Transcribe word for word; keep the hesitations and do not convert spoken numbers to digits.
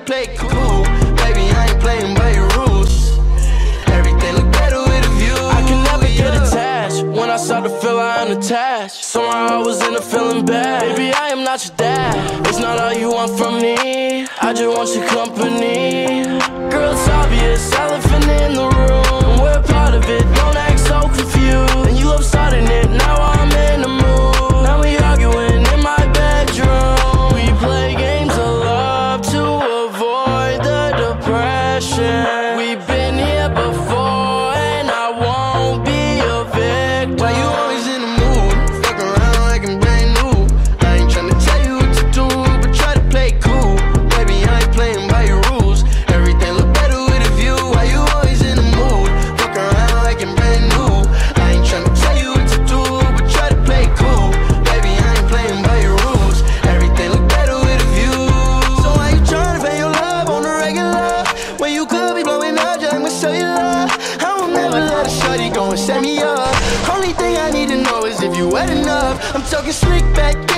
play it cool. Baby, I ain't playing by your rules. Everything look better with a view. I can never get attached. When I start to feel I'm unattached, somehow I was in a feeling bad. Baby, I am not your dad. It's not all you want from me, I just want your company. Girl, it's obvious, elephant in the room. We're part of it, don't act so confused. And you love starting it, now I'm in the mood. Now we arguing in my bedroom. We play games of love to avoid the depression. We've been here before and I won't be a victim. Why you always in the mood? Fuck around like I'm brand new. I ain't tryna tell you what to do, but try to play it cool. Baby, I ain't playing by your rules. Everything look better with a view. Why you always in the mood? Fuck around like I'm brand new. I ain't tryna tell you what to do, but try to play it cool. Baby, I ain't playing by your rules. Everything look better with a view. So why you tryna pay your love on the regular when you could be blowing up just like my cellular? I will never let a shorty go and set me up. Only thing I need to know is if you wet enough. I'm talking slick back.